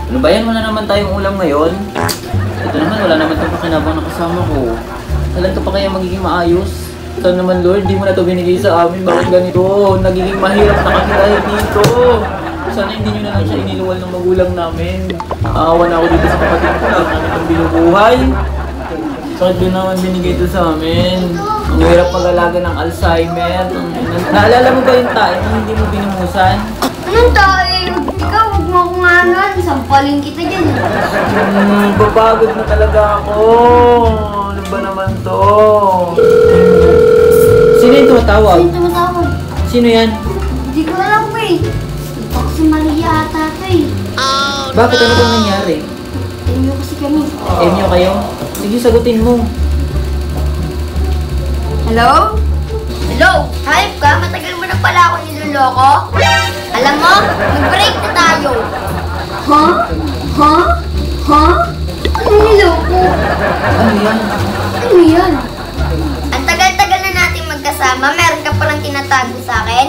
Ano ba yan? Wala naman tayong ulam ngayon. Ito naman, wala naman itong pakinabang na kasama ko. Kailan ka pa kaya magiging maayos? Ito naman, Lord, di mo na ito binigay sa amin. Bakit ganito? Nagiging mahirap na kakirahin dito. Sana hindi nyo na lang siya iniluwal ng magulang namin. Aawa na ako dito sa kapatid ko. Lang namin itong binubuhay. Bakit din naman binigay ito sa amin? Ang hirap mag-alaga ng Alzheimer. Naalala mo ba yung tayo na hindi mo binumusan? Anong tayo? Ikaw, huwag mo akong anan. Sampalin kita dyan. Papagod na talaga ako. Ano ba naman to? Sino yung tumatawag? Sino tumatawag? Sino yan? Hindi ko alam eh. Ito kasi Maria ata ito eh. Bakit? Ano bang nangyari? Emyo kasi kami. Emyo kayo? Sige, sagutin mo. Hello? Hello? Hayop ka? Matagal mo na pala ako niloloko? Alam mo, mag-break na tayo. Ha? Ha? Ha? Ano niloko? Ano yan? Ano yan? Ang tagal-tagal na natin magkasama, meron ka palang tinatago sa akin?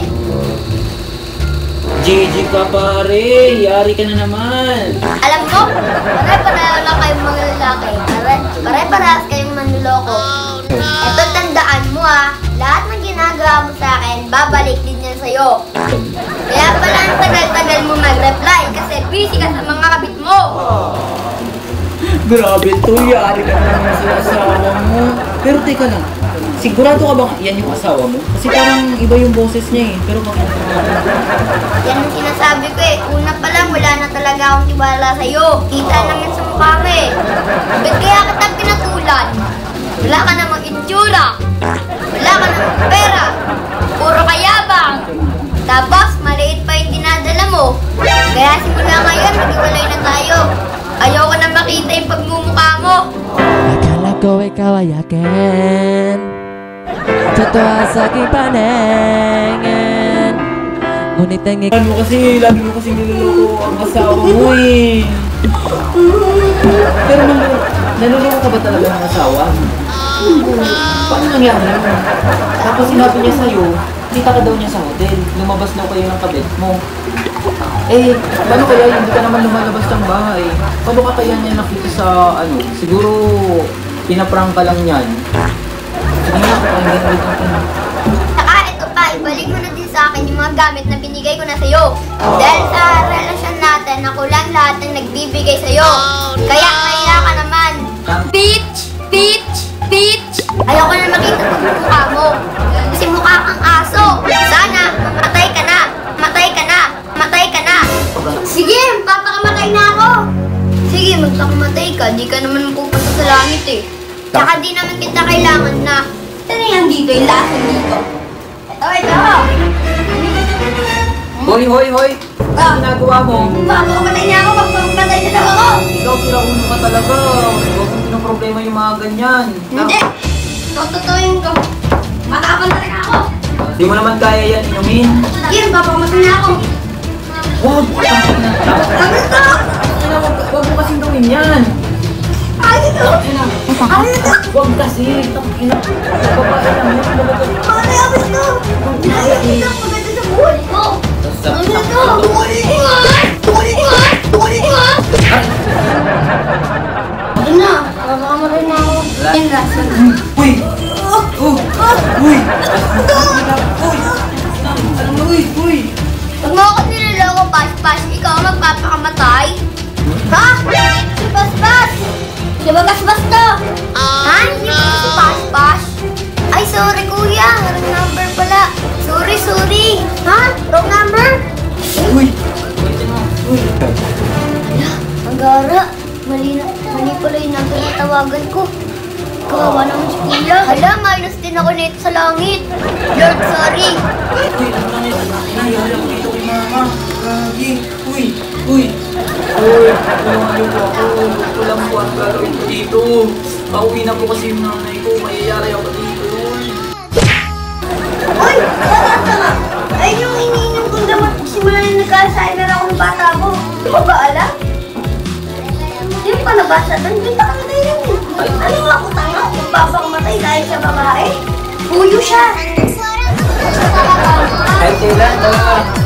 GG ka pare, yari ka na naman. Alam mo, pare-pareho lang kayong mga lalaki. Pare-parehas kayong manloloko. Eto, tandaan mo lahat ng ginagawa mo sa akin, babalik din yan sa'yo. Kaya pala ang tagal-tagal mo mag-reply kasi busy ka sa mga kabit mo. Grabe to, yari ka na naman sa asawa mo. Pero teka lang, sigurado ka bang yan yung asawa mo? Kasi parang iba yung boses niya eh. Pero bakit? Yan ang sinasabi ko eh. Una pa lang, wala na talaga akong tiwala sa'yo. Kita naman sa mukha mo eh. Ba't kaya kita pinatulan? Wala ka namang itsura. Wala ka namang pera. Puro kayabang. Tapos, maliit pa yung dinadala mo. Kaya simula ngayon, maghiwalay na tayo. Ayoko na makita yung pagmumukha mo. Akala ko ikaw ay akin, totoo sa aking paningin. Ngunit ang Lagi mo kasi niloloko ang asawa mo eh. Pero naloloko ka ba talaga ng asawa? Paano nangyari yun? Tapos sinabi niya sa'yo, kita ka daw niya sa hotel. Lumabas daw kayo ng kabit mo. Eh, paano kaya hindi ka naman lumalabas ng bahay? Paano ka kaya niya nakita sa siguro pinaprank ka lang yan. Sige nga, pakinggan ulit natin. Saka ito pa, ibalik mo na din sa akin yung mga gamit na binigay ko na sa'yo. Dahil sa relasyon natin, ako lang lahat ng nagbibigay sa'yo. Kaya ka naman. Bitch! Bitch! Bitch! Ayoko na makita pagmumukha mo. Kasi mukha kang aso. Sana, mamatay ka na. Matay ka na. Matay ka na. Sige, magpapakamatay na ako. Sige, magpakamatay ka. Di ka naman pupunta sa langit eh. Tsaka di naman kita kailangan na. Ano yan dito? Yung lason dito. Ito. Hoy! Ano ginagawa mo? Magpapakamatay na ako. Magpapakamatay na daw ako. Ikaw sila uno ka talaga. Huwag mong pinoproblema yung mga ganyan. Hindi. Tututuin ko. Matapang talaga ako. Di mo naman kaya yan inumin. Sige, magpapakamatay na ako. Huwag! Ano ito? Huwag mo kasing gawin yan. Ano ito? Ano ito? Huwag kasi. Babae lang yun. Ano yung ito? Ano ito? Maganda sa buhay ko. Ano ito? Ano na? Magpapakamatay na ako. Yan, rason. Uy! Uy! Uy! Pag mo ako niloloko, Pas-Pas, ikaw ang magpapakamatay? Ha? Si Pas-Pas! Di ba Pas-Pas to? Ha? Hindi ba si Pas-Pas? Ay, sorry kuya. Wrong number pala. Sorry. Ha? Wrong number? Uy! Agara, mali pala yung nagtatawagan ko. Kawawa naman si kuya. Hala, minus din ako nito sa langit. Lord, sorry. Uy! Ano lang yun? Nangyari ako dito kay mama. Gagi! Uy! Tulungan niyo po ako. Walang buwan gagawin ko dito. Pauwi na po kasi yung nanay ko. Mayayari ako dito. Uy! Tama! Ay, yung iniinom kong damot simula na nagka-Alzheimer ako ng bata ko. Di mo ba alam? Di mo pa nabasa doon? Bita ka na tayo rin. Ano nga ako tanga? Kung papakamatay dahil sa babae? Puyo siya! Ay, kailan?